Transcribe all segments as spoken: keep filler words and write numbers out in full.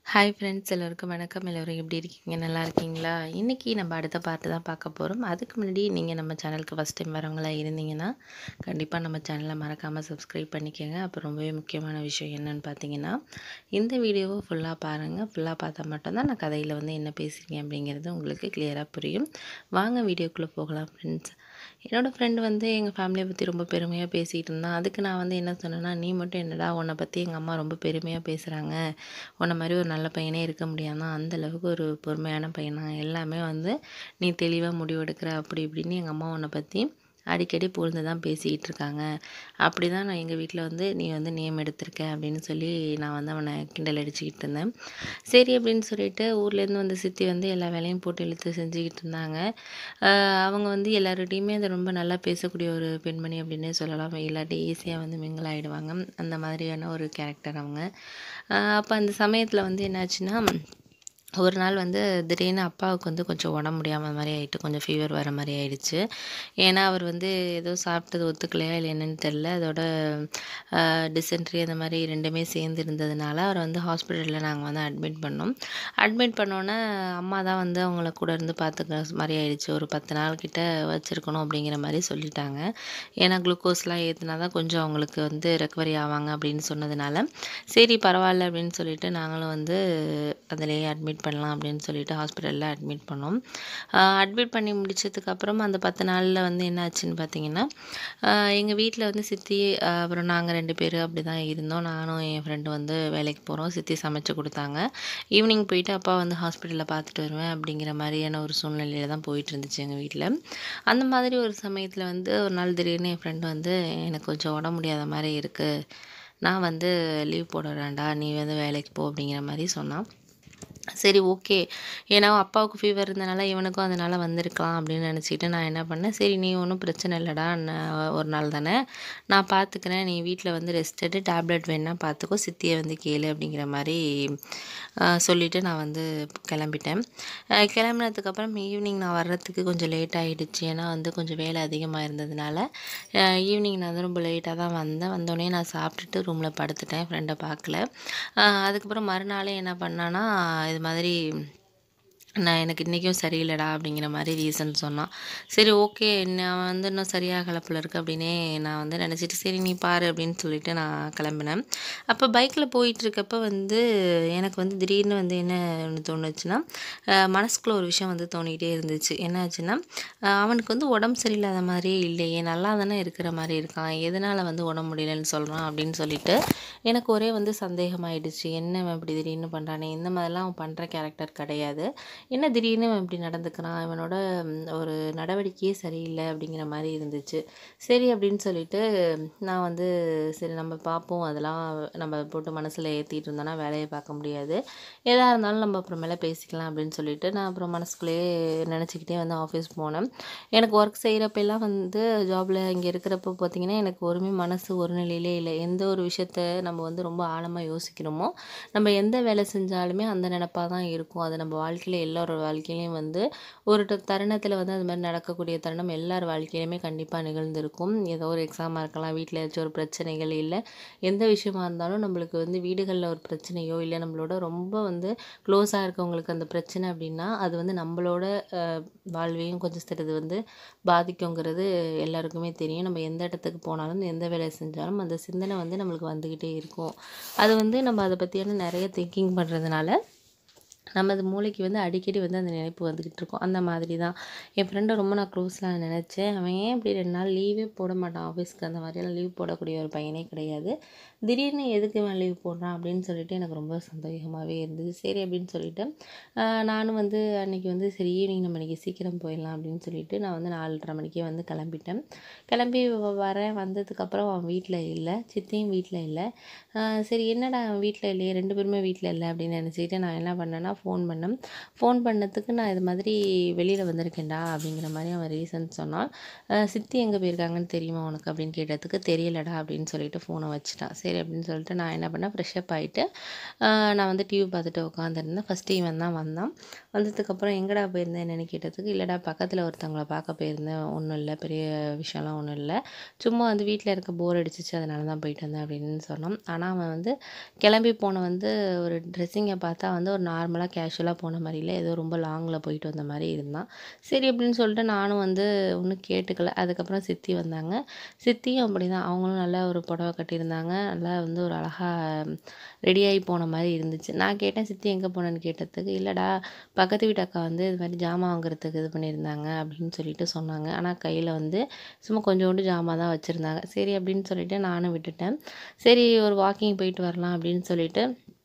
Hi friends, எல்லோருக்கும் வணக்கம். எல்லோரும் எப்படி இருக்கீங்க? நல்லா இருக்கீங்களா? இன்றைக்கி நம்ம அடுத்த பார்ட்டு தான் பார்க்க போகிறோம். அதுக்கு முன்னாடி நீங்கள் நம்ம சேனலுக்கு ஃபஸ்ட் டைம் வரவங்களா இருந்தீங்கன்னா கண்டிப்பாக நம்ம சேனலை மறக்காமல் சப்ஸ்கிரைப் பண்ணிக்கோங்க. அப்போ ரொம்பவே முக்கியமான விஷயம் என்னென்னு பார்த்தீங்கன்னா, இந்த வீடியோவை ஃபுல்லாக பாருங்கள். ஃபுல்லாக பார்த்தா மட்டும்தான் நான் கதையில் வந்து என்ன பேசுகிறீங்க அப்படிங்கிறது உங்களுக்கு கிளியராக புரியும். வாங்க வீடியோக்குள்ளே போகலாம் ஃப்ரெண்ட்ஸ். என்னோடய ஃப்ரெண்டு வந்து எங்கள் ஃபேமிலியை பற்றி ரொம்ப பெருமையாக பேசிகிட்டு இருந்தான். அதுக்கு நான் வந்து என்ன சொன்னேன்னா, நீ மட்டும் என்னடா உன்னை பற்றி எங்கள் அம்மா ரொம்ப பெருமையாக பேசுகிறாங்க, உன்னை மாதிரி ஒரு நல்ல பையனே இருக்க முடியாதான், அந்தளவுக்கு ஒரு பொறுமையான பையனா, எல்லாமே வந்து நீ தெளிவாக முடிவெடுக்கிற அப்படி இப்படின்னு எங்கள் அம்மா உன்னை பற்றி அடிக்கடி புகழ்ந்து தான் பேசிக்கிட்டு இருக்காங்க. அப்படி தான் நான் எங்கள் வீட்டில் வந்து நீ வந்து நேம் எடுத்திருக்க அப்படின்னு சொல்லி நான் வந்து அவனை கிண்டல் அடிச்சுக்கிட்டு இருந்தேன். சரி அப்படின்னு சொல்லிட்டு ஊர்லேருந்து வந்து சித்தி வந்து எல்லா வேலையும் போட்டு இழுத்து செஞ்சுக்கிட்டு இருந்தாங்க. அவங்க வந்து எல்லார்கிட்டையுமே அதை ரொம்ப நல்லா பேசக்கூடிய ஒரு பெண்மணி அப்படின்னே சொல்லலாம். இல்லாட்டி ஈஸியாக வந்து மிங்கிள் ஆகிடுவாங்க. அந்த மாதிரியான ஒரு கேரக்டர் அவங்க. அப்போ அந்த சமயத்தில் வந்து என்னாச்சுன்னா, ஒரு நாள் வந்து திடீர்னு அப்பாவுக்கு வந்து கொஞ்சம் உடம்பு முடியாமல் மாதிரி ஆகிட்டு, கொஞ்சம் ஃபீவர் வர மாதிரி ஆயிடுச்சு. ஏன்னா அவர் வந்து ஏதோ சாப்பிட்டது ஒத்துக்கலையா இல்லை என்னென்னு தெரில, அதோட டிசென்ட்ரி அந்த மாதிரி ரெண்டுமே சேர்ந்து இருந்ததுனால அவர் வந்து ஹாஸ்பிட்டலில் நாங்கள் வந்து அட்மிட் பண்ணோம். அட்மிட் பண்ணோன்னே அம்மா தான் வந்து அவங்கள கூட இருந்து பார்த்துக்கிற மாதிரி ஆயிடுச்சு. ஒரு பத்து நாள் கிட்ட வச்சுருக்கணும் அப்படிங்கிற மாதிரி சொல்லிட்டாங்க. ஏன்னா குளுக்கோஸ்லாம் ஏற்றுனா தான் கொஞ்சம் அவங்களுக்கு வந்து ரெக்கவரி ஆவாங்க அப்படின்னு சொன்னதுனால, சரி பரவாயில்ல அப்படின்னு சொல்லிட்டு நாங்களும் வந்து அதிலேயே அட்மிட் பண்ணலாம் அப்படின்னு சொல்லிட்டு ஹாஸ்பிட்டலில் அட்மிட் பண்ணோம். அட்மிட் பண்ணி முடிச்சதுக்கப்புறம் அந்த பத்து நாளில் வந்து என்ன ஆச்சுன்னு பார்த்தீங்கன்னா, எங்கள் வீட்டில் வந்து சித்தி அப்புறம் நாங்கள் ரெண்டு பேர் அப்படி தான் இருந்தோம். நானும் என் ஃப்ரெண்டு வந்து வேலைக்கு போகிறோம். சித்தி சமைச்சு கொடுத்தாங்க. ஈவினிங் போயிட்டு அப்பா வந்து ஹாஸ்பிட்டலில் பார்த்துட்டு வருவேன் அப்படிங்கிற மாதிரியான ஒரு சூழ்நிலையில் தான் போயிட்டு இருந்துச்சு எங்கள் வீட்டில். அந்த மாதிரி ஒரு சமயத்தில் வந்து ஒரு நாள் திடீர்னு என் ஃப்ரெண்டு வந்து, எனக்கு கொஞ்சம் உடம்பு முடியாத மாதிரி இருக்குது, நான் வந்து லீவ் போடுறேன்டா, நீ வந்து வேலைக்கு போ அப்படிங்கிற மாதிரி சொன்னான். சரி ஓகே, ஏன்னா அப்பாவுக்கு ஃபீவர் இருந்தனால இவனுக்கும் அதனால் வந்திருக்கலாம் அப்படின்னு நினச்சிக்கிட்டு நான் என்ன பண்ணேன், சரி நீ ஒன்றும் பிரச்சனை இல்லைடா, நான் ஒரு நாள் தானே நான் பார்த்துக்கிறேன், நீ வீட்டில் வந்து ரெஸ்ட் எடு, டேப்லெட் வேணா பார்த்துக்கோ, சித்தியை வந்து கேளு அப்படிங்கிற மாதிரி சொல்லிவிட்டு நான் வந்து கிளம்பிட்டேன். கிளம்பினதுக்கப்புறம் ஈவினிங் நான் வர்றதுக்கு கொஞ்சம் லேட் ஆகிடுச்சு. ஏன்னா வந்து கொஞ்சம் வேலை அதிகமாக இருந்ததுனால ஈவினிங் நான் வந்து ரொம்ப லேட்டாக தான் வந்தேன். வந்தோடனே நான் சாப்பிட்டுட்டு ரூமில் படுத்துட்டேன், ஃப்ரெண்டை பார்க்கல. அதுக்கப்புறம் மறுநாளே என்ன பண்ணேன்னா, இது மாதிரி நான் எனக்கு இன்றைக்கும் சரியில்லைடா அப்படிங்கிற மாதிரி ரீசன் சொன்னான். சரி ஓகே, நான் வந்து இன்னும் சரியாகலை போல இருக்குது அப்படின்னே நான் வந்து நினச்சிட்டு, சரி நீ பாரு அப்படின்னு சொல்லிட்டு நான் கிளம்பினேன். அப்போ பைக்கில் போயிட்டுருக்கப்போ வந்து எனக்கு வந்து திடீர்னு வந்து என்ன ஒன்று தோணுச்சுன்னா, மனசுக்குள்ளே ஒரு விஷயம் வந்து தோணிகிட்டே இருந்துச்சு. என்ன ஆச்சுன்னா, அவனுக்கு வந்து உடம்பு சரியில்லாத மாதிரியே இல்லையே, நல்லா தானே இருக்கிற மாதிரி இருக்கான், எதனால் வந்து உடம்பு முடியலன்னு சொல்கிறான் அப்படின்னு சொல்லிட்டு எனக்கு ஒரே வந்து சந்தேகமாயிடுச்சு. என்ன அவன் இப்படி திடீர்னு பண்ணுறானே, இந்த மாதிரிலாம் அவன் பண்ணுற கேரக்டர் கிடையாது, என்ன திடீர்னு இவன் இப்படி நடந்துக்கிறான், இவனோட ஒரு நடவடிக்கையே சரியில்லை அப்படிங்கிற மாதிரி இருந்துச்சு. சரி அப்படின்னு சொல்லிட்டு நான் வந்து சரி நம்ம பார்ப்போம், அதெல்லாம் நம்ம போட்டு மனசில் ஏற்றிட்டு இருந்தோன்னா வேலையை பார்க்க முடியாது, எதாக இருந்தாலும் நம்ம அப்புறமேல பேசிக்கலாம் அப்படின்னு சொல்லிட்டு நான் அப்புறம் மனசுக்குள்ளேயே நினச்சிக்கிட்டே வந்து ஆஃபீஸ் போனேன். எனக்கு ஒர்க் செய்கிறப்பெல்லாம் வந்து ஜாபில் இங்கே இருக்கிறப்ப பார்த்திங்கன்னா, எனக்கு ஒருமே மனசு ஒரு நிலையிலே இல்லை. எந்த ஒரு விஷயத்த நம்ம வந்து ரொம்ப ஆழமாக யோசிக்கிறோமோ, நம்ம எந்த வேலை செஞ்சாலுமே அந்த நினப்பாக தான் இருக்கும். அது நம்ம வாழ்க்கையில் எல்லோரோட வாழ்க்கையிலையும் வந்து ஒரு தருணத்தில் வந்து அது மாதிரி நடக்கக்கூடிய தருணம் எல்லார் வாழ்க்கையிலையுமே கண்டிப்பாக நிகழ்ந்திருக்கும். ஏதோ ஒரு எக்ஸாமாக இருக்கலாம், வீட்டில் ஏதாச்சும் ஒரு பிரச்சனைகள், இல்லை எந்த விஷயமா இருந்தாலும் நம்மளுக்கு வந்து வீடுகளில் ஒரு பிரச்சனையோ, இல்லை நம்மளோட ரொம்ப வந்து க்ளோஸாக இருக்கவங்களுக்கு அந்த பிரச்சனை அப்படின்னா, அது வந்து நம்மளோட வாழ்வையும் கொஞ்சம் சிறிது வந்து பாதிக்குங்கிறது எல்லாருக்குமே தெரியும். நம்ம எந்த இடத்துக்கு போனாலும் எந்த வேலை செஞ்சாலும் அந்த சிந்தனை வந்து நம்மளுக்கு வந்துக்கிட்டே இருக்கும். அது வந்து நம்ம அதை பற்றியான நிறைய திங்கிங் பண்ணுறதுனால நமது மூளைக்கு வந்து அடிக்கடி வந்து அந்த நினைப்பு வந்துக்கிட்டு இருக்கும். அந்த மாதிரி தான் என் ஃப்ரெண்டை ரொம்ப நான் க்ளோஸ்லாம் நினச்சேன். அவன் ஏன் இப்படி ரெண்டு நாள் லீவே போட மாட்டான் ஆஃபீஸ்க்கு, அந்த மாதிரியெல்லாம் லீவ் போடக்கூடிய ஒரு பையனே கிடையாது. திடீர்னு எதுக்கு இவன் லீவ் போடுறான் அப்படின்னு சொல்லிட்டு எனக்கு ரொம்ப சந்தேகமாகவே இருந்துச்சு. சரி அப்படின்னு சொல்லிட்டு நானும் வந்து அன்றைக்கி வந்து சரி ஈவினிங் நம்ம இன்றைக்கி சீக்கிரம் போயிடலாம் அப்படின்னு சொல்லிட்டு நான் வந்து நாலரை மணிக்கே வந்து கிளம்பிட்டேன். கிளம்பி வரேன், வந்ததுக்கப்புறம் அவன் வீட்டில் இல்லை, சித்தியும் வீட்டில் இல்லை. சரி என்னடா அவன் வீட்டில் இல்லையே, ரெண்டு பேருமே வீட்டில் இல்லை அப்படின்னு நினச்சிக்கிட்டு நான் என்ன பண்ணேன்னா, நான் ஃபோன் பண்ணேன். ஃபோன் பண்ணதுக்கு நான் இது மாதிரி வெளியில் வந்திருக்கேன்டா அப்படிங்கிற மாதிரி அவன் ரீசன் சொன்னான். சித்தி எங்கே போயிருக்காங்கன்னு தெரியுமா உனக்கு அப்படின்னு கேட்டதுக்கு தெரியலடா அப்படின்னு சொல்லிட்டு ஃபோனை வச்சுட்டான். சரி அப்படின்னு சொல்லிட்டு நான் என்ன பண்ணேன், ஃப்ரெஷ்அப் ஆகிட்டு நான் வந்து டிவி பார்த்துட்டு உட்காந்துருந்தேன். ஃபஸ்ட்டு இவன் தான் வந்தான். வந்ததுக்கப்புறம் எங்கடா போயிருந்தேன் என்னென்னு கேட்டதுக்கு, இல்லைடா பக்கத்தில் ஒருத்தவங்கள பார்க்க போயிருந்தேன், ஒன்றும் இல்லை பெரிய விஷயம்லாம் ஒன்றும் இல்லை, சும்மா வந்து வீட்டில் இருக்க போர் அடிச்சிச்சு அதனால தான் போயிட்டு வந்தேன் அப்படின்னு சொன்னான். ஆனால் அவன் வந்து கிளம்பி போன வந்து ஒரு ட்ரெஸ்ஸிங்கை பார்த்தா வந்து ஒரு நார்மலாக கேஷுவலாக போன மாதிரி இல்லை, ஏதோ ரொம்ப லாங்கில் போயிட்டு வந்த மாதிரி இருந்தான். சரி அப்படின்னு சொல்லிட்டு நானும் வந்து ஒன்றும் கேட்டுக்கல. அதுக்கப்புறம் சித்தி வந்தாங்க. சித்தியும் அப்படி தான், அவங்களும் நல்லா ஒரு புடவை கட்டியிருந்தாங்க, நல்லா வந்து ஒரு அழகாக ரெடியாகி போன மாதிரி இருந்துச்சு. நான் கேட்டேன் சித்தி எங்கே போனேன்னு கேட்டதுக்கு, இல்லைடா பக்கத்து வீட்டு அக்கா வந்து இது மாதிரி ஜாமான் வாங்குறதுக்கு இது பண்ணியிருந்தாங்க அப்படின்னு சொல்லிட்டு சொன்னாங்க. ஆனால் கையில் வந்து சும்மா கொஞ்சோண்டு ஜாமான் தான் வச்சுருந்தாங்க. சரி அப்படின்னு சொல்லிட்டு நானும் விட்டுட்டேன். சரி ஒரு வாக்கிங் போயிட்டு வரலாம் அப்படின்னு சொல்லிட்டு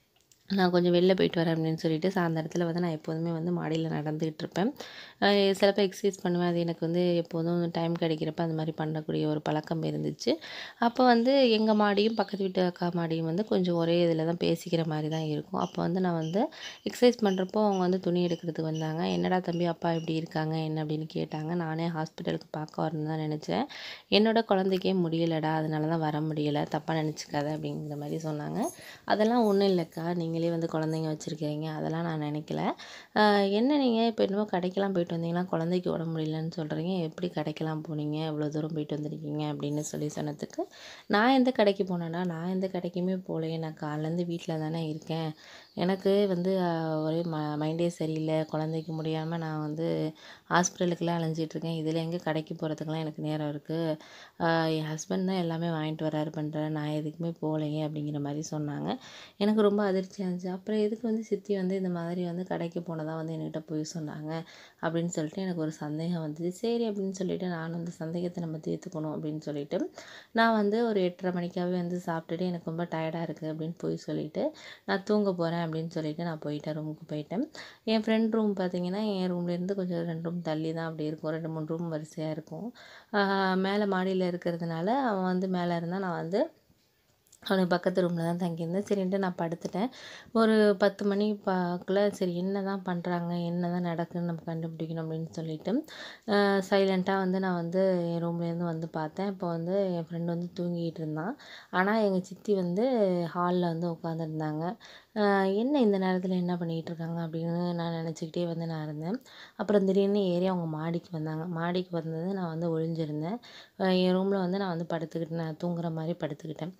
நான் கொஞ்சம் வெளில போயிட்டு வரேன் அப்படின்னு சொல்லிட்டு சாயந்தரத்தில் வந்து நான் எப்போதுமே வந்து மாடியில் நடந்துகிட்டு இருப்பேன். சிலப்போ எக்ஸசைஸ் பண்ணுவேன். அது எனக்கு வந்து எப்போதும் டைம் கிடைக்கிறப்ப அந்த மாதிரி பண்ணக்கூடிய ஒரு பழக்கம் இருந்துச்சு. அப்போ வந்து எங்கள் மாடியும் பக்கத்து வீட்டு அக்கா மாடியும் வந்து கொஞ்சம் ஒரே இதில் தான் பேசிக்கிற மாதிரி தான் இருக்கும். அப்போ வந்து நான் வந்து எக்ஸசைஸ் பண்ணுறப்போ அவங்க வந்து துணி எடுக்கிறதுக்கு வந்தாங்க. என்னடா தம்பி அப்பா எப்படி இருக்காங்க என்ன அப்படின்னு கேட்டாங்க. நானே ஹாஸ்பிட்டலுக்கு பார்க்க வரணும்னு தான் நினச்சேன், என்னோட குழந்தைக்கே முடியலடா அதனால தான் வர முடியலை, தப்பாக நினச்சிக்காத அப்படிங்கிற மாதிரி சொன்னாங்க. அதெல்லாம் ஒன்றும் இல்லைக்கா, நீங்கள் வந்து குழந்தைங்க வச்சுருக்கிறீங்க அதெல்லாம் நான் நினைக்கல. என்ன நீங்கள் இப்போ என்னமோ கடைக்கெல்லாம் போயிட்டு வந்தீங்கன்னா குழந்தைக்கு உடம்பு முடியலன்னு சொல்கிறீங்க, எப்படி கடைக்கெல்லாம் போனீங்க, எவ்வளோ தூரம் போயிட்டு வந்திருக்கீங்க அப்படின்னு சொல்லி சொன்னதுக்கு, நான் எந்த கடைக்கு போனேன்னா நான் எந்த கடைக்குமே போகலையே, நான் காலையிலேருந்து வீட்டில் தானே இருக்கேன், எனக்கு வந்து ஒரே ம மைண்டே சரியில்லை, குழந்தைக்கு முடியாமல் நான் வந்து ஹாஸ்பிட்டலுக்கெலாம் அலைஞ்சிட்ருக்கேன், இதில் எங்கே கடைக்கு போகிறதுக்கெலாம் எனக்கு நேரம் இருக்குது, என் ஹஸ்பண்ட் தான் எல்லாமே வாங்கிட்டு வராரு பண்ணுறாரு, நான் எதுக்குமே போகலையே அப்படிங்கிற மாதிரி சொன்னாங்க. எனக்கு ரொம்ப அதிர்ச்சியாக இருந்துச்சு. அப்புறம் எதுக்கு வந்து சித்தி வந்து இந்த மாதிரி வந்து கடைக்கு போனதாக வந்து என்கிட்ட போய் சொன்னாங்க அப்படின்னு சொல்லிட்டு எனக்கு ஒரு சந்தேகம் வந்துச்சு. சரி அப்படின்னு சொல்லிட்டு நான் அந்த சந்தேகத்தை நம்ம தீர்த்துக்கணும் அப்படின்னு சொல்லிட்டு நான் வந்து ஒரு எட்டரை மணிக்காகவே வந்து சாப்பிட்டுட்டு எனக்கு ரொம்ப டயர்டாக இருக்குது அப்படின்னு போய் சொல்லிவிட்டு நான் தூங்க போகிறேன் அப்படின்னு சொல்லிட்டு நான் போயிட்டேன், ரூமுக்கு போயிட்டேன். என் ஃப்ரெண்ட் ரூம் பார்த்தீங்கன்னா என் ரூம்லேருந்து கொஞ்சம் ரெண்டு ரூம் தள்ளி தான் அப்படி இருக்கும், ரெண்டு மூணு ரூம் வரிசையாக இருக்கும். மேலே மாடியில் இருக்கிறதுனால அவன் வந்து மேலே இருந்தால் நான் வந்து அவனுக்கு பக்கத்து ரூமில் தான் தங்கியிருந்தேன். சரின்ட்டு நான் படுத்துட்டேன். ஒரு பத்து மணி பார்க்கல, சரி என்ன தான் பண்ணுறாங்க என்ன தான் நடக்குதுன்னு நம்ம கண்டுபிடிக்கணும் அப்படின்னு சொல்லிட்டு சைலண்ட்டாக வந்து நான் வந்து என் ரூம்லேருந்து வந்து பார்த்தேன். இப்போ வந்து என் ஃப்ரெண்டு வந்து தூங்கிட்டு இருந்தான். ஆனால் எங்கள் சித்தி வந்து ஹாலில் வந்து உட்காந்துருந்தாங்க. என்ன இந்த நேரத்தில் என்ன பண்ணிகிட்டு இருக்காங்க அப்படின்னு நான் நினச்சிக்கிட்டே வந்து நான் இருந்தேன். அப்புறம் திடீர்னு ஏறி அவங்க மாடிக்கு வந்தாங்க. மாடிக்கு வந்தது நான் வந்து ஒளிஞ்சிருந்தேன். என் ரூமில் வந்து நான் வந்து படுத்துக்கிட்டு நான் தூங்குற மாதிரி படுத்துக்கிட்டேன்.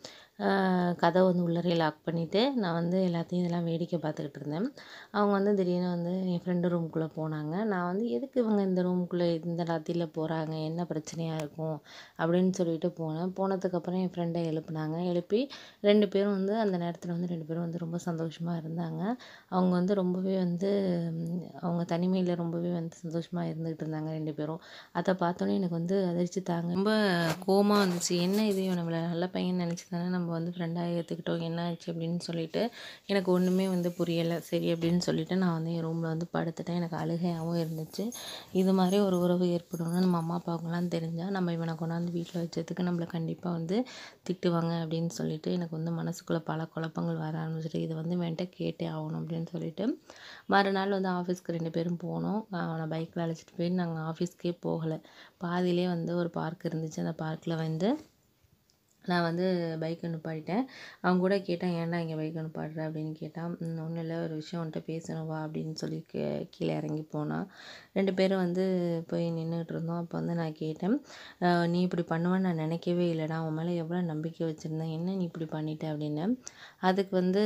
கதவை வந்து உள்ளே லாக் பண்ணிவிட்டு நான் வந்து எல்லாத்தையும் இதெல்லாம் வேடிக்கை பார்த்துக்கிட்டு இருந்தேன். அவங்க வந்து திடீர்னு வந்து என் ஃப்ரெண்டு ரூமுக்குள்ளே போனாங்க. நான் வந்து எதுக்கு இவங்க இந்த ரூமுக்குள்ளே இந்த ராத்திரியில் போகிறாங்க, என்ன பிரச்சனையாக இருக்கும் அப்படின்னு சொல்லிட்டு போனேன். போனதுக்கப்புறம் என் ஃப்ரெண்டை எழுப்புனாங்க. எழுப்பி ரெண்டு பேரும் வந்து அந்த நேரத்தில் வந்து ரெண்டு பேரும் வந்து ரொம்ப சந்தோஷமாக இருந்தாங்க. அவங்க வந்து ரொம்பவே வந்து அவங்க தனிமையில் ரொம்பவே வந்து சந்தோஷமாக இருந்துகிட்டு இருந்தாங்க ரெண்டு பேரும். அதை பார்த்தோன்னே எனக்கு வந்து அதிர்ச்சி தாங்க ரொம்ப கோவமாக வந்துச்சு. என்ன இது நம்மளை நல்ல பையன் நினச்சி தானே நம்ம வந்து ஃப்ரெண்டாக ஏற்றுக்கிட்டோம், என்ன ஆச்சு அப்படின்னு சொல்லிட்டு எனக்கு ஒன்றுமே வந்து புரியலை. சரி அப்படின்னு சொல்லிட்டு நான் வந்து என் ரூமில் வந்து படுத்துட்டேன். எனக்கு அழுகையாகவும் இருந்துச்சு. இது மாதிரி ஒரு உறவு ஏற்படணும்னு நம்ம அம்மா அப்பாவுக்குலாம் தெரிஞ்சால் நம்ம இவனை கொண்டாந்து வீட்டில் வச்சதுக்கு நம்மளை கண்டிப்பாக வந்து திட்டுவாங்க அப்படின்னு சொல்லிட்டு எனக்கு வந்து மனசுக்குள்ளே பல குழப்பங்கள் வர ஆரம்பிச்சிட்டு இதை வந்து வேண்ட கேட்டே ஆகணும் அப்படின்னு சொல்லிட்டு மறுநாள் வந்து ஆஃபீஸ்க்கு ரெண்டு பேரும் போனோம். அவனை பைக்கில் அழைச்சிட்டு போய் நாங்கள் ஆஃபீஸ்க்கே போகலை. பாதியிலே வந்து ஒரு பார்க் இருந்துச்சு, அந்த பார்க்கில் வந்து நான் வந்து பைக்கை நிப்பாட்டிட்டேன். அவங்க கூட கேட்டேன், ஏன்டா இங்கே பைக்கை நிப்பாட்டுற அப்படின்னு கேட்டான். ஒன்றும் இல்லை, ஒரு விஷயம் உன்கிட்ட பேசணும் வா அப்படின்னு சொல்லி கே கீழே இறங்கி போனான். ரெண்டு பேரும் வந்து போய் நின்றுட்டு இருந்தோம். அப்போ வந்து நான் கேட்டேன், நீ இப்படி பண்ணுவேன்னு நான் நினைக்கவே இல்லைடா, உன் மேலே எவ்வளோ நம்பிக்கை வச்சுருந்தேன், என்ன நீ இப்படி பண்ணிட்ட அப்படின்னு. அதுக்கு வந்து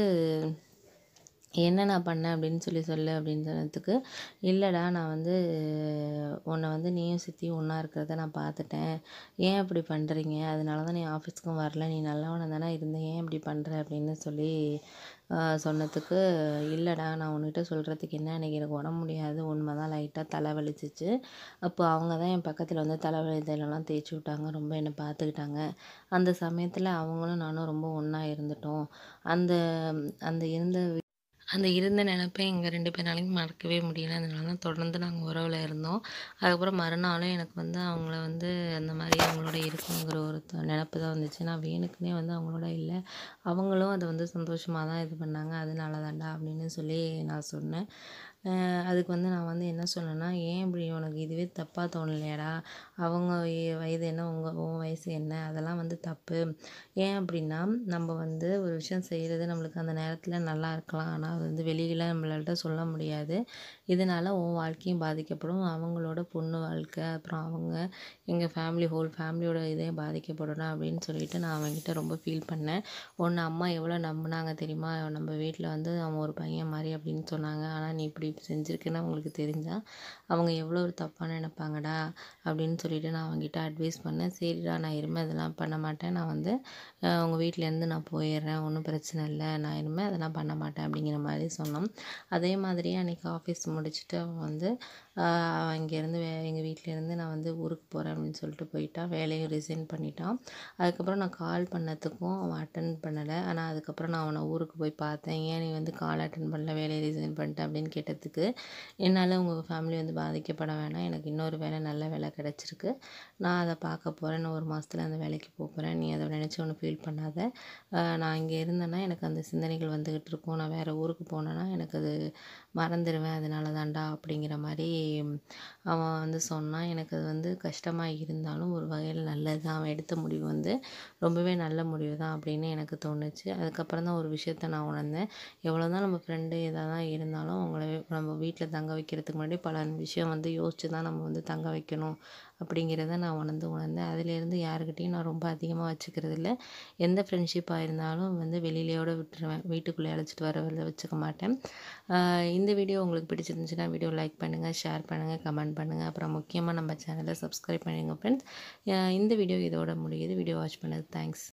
என்ன நான் பண்ணேன் அப்படின்னு சொல்லி சொல்லு அப்படின்னு சொன்னதுக்கு, இல்லைடா நான் வந்து உன்னை வந்து நீயும் சித்தியும் ஒன்றா இருக்கிறத நான் பார்த்துட்டேன், ஏன் இப்படி பண்ணுறீங்க, அதனால தான் நீ ஆஃபீஸ்க்கும் வரல, நீ நல்லவனை தானே இருந்தேன், ஏன் இப்படி பண்ணுற அப்படின்னு சொல்லி சொன்னதுக்கு, இல்லைடா நான் உன்கிட்ட சொல்கிறதுக்கு என்ன, அன்றைக்கி எனக்கு உடம்பு முடியாது, உண்மை தான், லைட்டாக தலை வலிச்சிச்சு, அப்போ அவங்க தான் என் பக்கத்தில் வந்து தலைவலி தைலம்லாம் தேய்ச்சி விட்டாங்க, ரொம்ப என்னை பார்த்துக்கிட்டாங்க, அந்த சமயத்தில் அவங்களும் நானும் ரொம்ப ஒன்றா இருந்துட்டோம், அந்த அந்த இருந்த அந்த இருந்த நெனப்ப எங்க ரெண்டு பேராலயும் மறக்கவே முடியல. அதனால தான் தொடர்ந்து நாங்க உறவுல இருந்தோம். அதுக்கப்புறம் மறுநாளும் எனக்கு வந்து அவங்கள வந்து அந்த மாரி அவங்களோட இருக்கணுங்கிற ஒரு த நெனப்பு தான் வந்துச்சு. நான் வேணுக்குன்னே வந்து அவங்களோட இல்ல. அவங்களும் அத வந்து சந்தோஷமா தான் இது பண்ணாங்க. அதனால தான்டா அப்படின்னு சொல்லி நான் சொன்னேன். அ அதுக்கு வந்து நான் வந்து என்ன சொன்னேன்னா, "ஏன் இப்படி உனக்கு இதுவே தப்பா தோணலையாடா? அவங்க எ வயது என்ன? உங்க உன் வயசு என்ன? அதெல்லாம் வந்து தப்பு. ஏன் அப்படின்னா, நம்ம வந்து ஒரு விஷயம் செய்றது நம்மளுக்கு அந்த நேரத்தில நல்லா இருக்கலாம். ஆனா, அது வந்து வெளியில நம்மளால்ட்ட சொல்ல முடியாது. இதனால உன் வாழ்க்கையும் பாதிக்கப்படும். அவங்களோட பொண்ணு வாழ்க்கை, அப்புறம் அவங்க எங்க ஃபேமிலி ஹோல் ஃபேமிலியோட இதே பாதிக்கப்படணும் அப்படின்னு சொல்லிட்டு நான் அவன்கிட்ட ரொம்ப ஃபீல் பண்ணேன். உன்ன அம்மா எவ்வளோ நம்புனாங்க தெரியுமா? நம்ம வீட்ல வந்து அவன் ஒரு பையன் மாரி அப்படின்னு சொன்னாங்க. ஆனா, நீ இப்படி செஞ்சிருக்கன்னு அவங்களுக்கு தெரிஞ்சா, அவங்க எவ்வளோ ஒரு தப்பா நெனைப்பாங்கடா அப்படின்னு சொல்லிட்டு நான் அவன்கிட்ட அட்வைஸ் பண்ணேன். சரிடா நான் இனிமே அதெல்லாம் பண்ண மாட்டேன். நான் வந்து அ உங்க வீட்லேருந்து நான் போயிர்றேன். ஒண்ணும் பிரச்சனை இல்ல. நான் இனிமே அதெல்லாம் பண்ண மாட்டேன் அப்படிங்கிற மாரி சொன்னோம். அதே மாதிரியே அன்னைக்கு ஆஃபீஸ் முடிச்சுட்டு அவன் வந்து அ அவன் இங்கேருந்து வே எங்க வீட்லேருந்து நான் வந்து ஊருக்கு போறேன் அப்படின்னு சொல்லிட்டு போயிட்டான். வேலையும் ரிசைன் பண்ணிட்டான். அதுக்கப்புறம் நான் கால் பண்ணதுக்கும் அவன் அட்டெண்ட் பண்ணல. ஆனா அதுக்கப்புறம் நான் அவன ஊருக்கு போய் பார்த்தேன். "ஏன் நீ வந்து கால் அட்டெண்ட் பண்ணல? வேலைய ரிசைன் பண்ணிட்ட?" அப்படின்னு கேட்டதுக்கு, "என்னால உங்க ஃபேமிலி வந்து பாதிக்கப்பட வேணாம். எனக்கு இன்னொரு வேலை நல்ல வேலை கிடைச்சிருக்கு. நான் அத பார்க்க போறேன். இன்னும் ஒரு மாசத்துல அந்த வேலைக்கு போப்போறேன். நீ அத நினைச்சு ஒண்ணும் ஃபீல் பண்ணாத. அ நான் இங்க இருந்தேன்னா எனக்கு அந்த சிந்தனைகள் வந்துகிட்டு இருக்கும். நான் வேற ஊருக்கு போனேன்னா எனக்கு அது மறந்துருவேன். அதனால தான்டா" அப்படிங்கிற மாரி அவன் வந்து சொன்னான். எனக்கு அது வந்து கஷ்டமா இருந்தாலும் ஒரு வகையில நல்லது தான். அவன் எடுத்த முடிவு வந்து ரொம்பவே நல்ல முடிவு தான் அப்படின்னு எனக்கு தோணுச்சு. அதுக்கப்புறம் தான் ஒரு விஷயத்த நான் உணர்ந்தேன். எவ்வளோதான் நம்ம ஃப்ரெண்டு எதா தான் இருந்தாலும் அவங்கள நம்ம வீட்ல தங்க வைக்கிறதுக்கு முன்னாடி பல விஷயம் வந்து யோசிச்சு தான் நம்ம வந்து தங்க வைக்கணும் அப்படிங்கிறத நான் உணர்ந்து உணர்ந்தேன். அதிலேருந்து யாருக்கிட்டயும் நான் ரொம்ப அதிகமா வச்சுக்கிறது இல்ல. எந்த ஃப்ரெண்ட்ஷிப்பா இருந்தாலும் வந்து வெளியிலயோட விட்டுருவேன். வீட்டுக்குள்ளே அழைச்சிட்டு வர வச்சுக்க மாட்டேன். அ இந்த வீடியோ உங்களுக்கு பிடிச்சிருந்துச்சுன்னா வீடியோ லைக் பண்ணுங்க, ஷேர் பண்ணுங்க, கமெண்ட் பண்ணுங்க. அப்புறம் முக்கியமா நம்ம சேனல சப்ஸ்கிரைப் பண்ணிடுங்க ஃப்ரெண்ட்ஸ். அ இந்த வீடியோ இதோட முடியுது. வீடியோ வாட்ச் பண்ணதுக்கு தேங்க்ஸ்.